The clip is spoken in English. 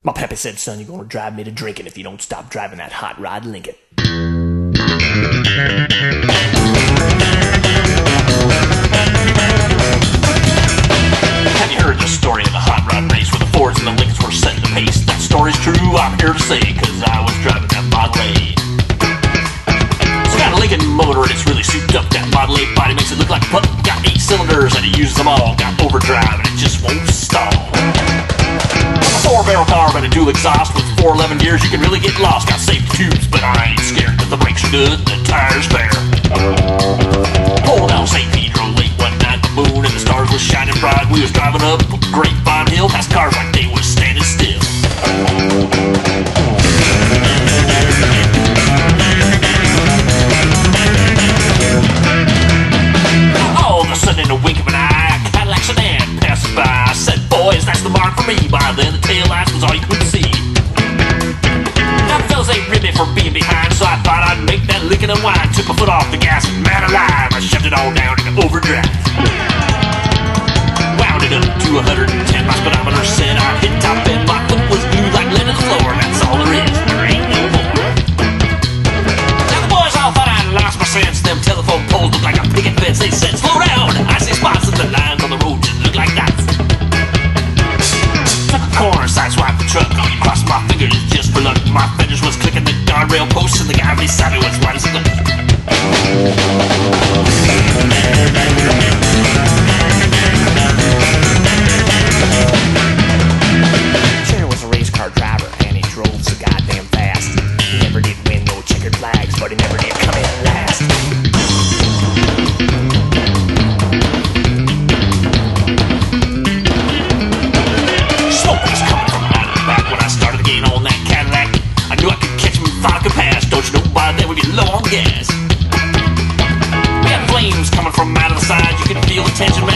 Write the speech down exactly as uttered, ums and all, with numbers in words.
My pappy said, son, you're gonna drive me to drinking if you don't stop driving that hot rod Lincoln. Have you heard the story of the hot rod race where the Fords and the Lincolns were setting the pace? That story's true, I'm here to say, cause I was driving that Model A. It's got a Lincoln motor and it's really souped up. That Model A body makes it look like a pup. Got eight cylinders and it uses them all. Got overdrive and it just won't stall. Four-barrel car but a dual exhaust with four eleven gears, you can really get lost. Got safety tubes, but I ain't scared cause the brakes are good and the tires fair. Pulled out Saint Pedro late one night, the moon and the stars was shining bright. We was driving up Grapevine Hill past cars like they was standing still. All of a sudden in a wink of an eye, a Cadillac sedan passes by. I said, boys, that's the mark for me. By then the tail lights was all you could see. Now the fellas ain't rid me for being behind, so I thought I'd make that Lincoln unwind. Took my foot off the gas and man alive, I shoved it all down into overdrive. Wound it up to one hundred ten, my speedometer said I hit top end. My foot was glued like lead to the floor, and that's all there is, there ain't no more. Now the boys all thought I'd lost my sense. Them telephone poles looked like a picket fence. They said, slow down, I see spots in the lines on the road just look like dots. Took a corner, sideswiped the truck. Crossed my fingers just for luck. My fingers was clicking the guardrail posts, and the guy beside me was white as a ghost. Sure was a race car driver, and he drove so goddamn fast. He never did win no checkered flags, but he never did come in last. Smoke was coming from out of the back when I started to gain on that Cadillac. I knew I could catch him and thought I could pass. Don't you know by then we'd be low on gas. We had flames coming from out of the side. You could feel the tension.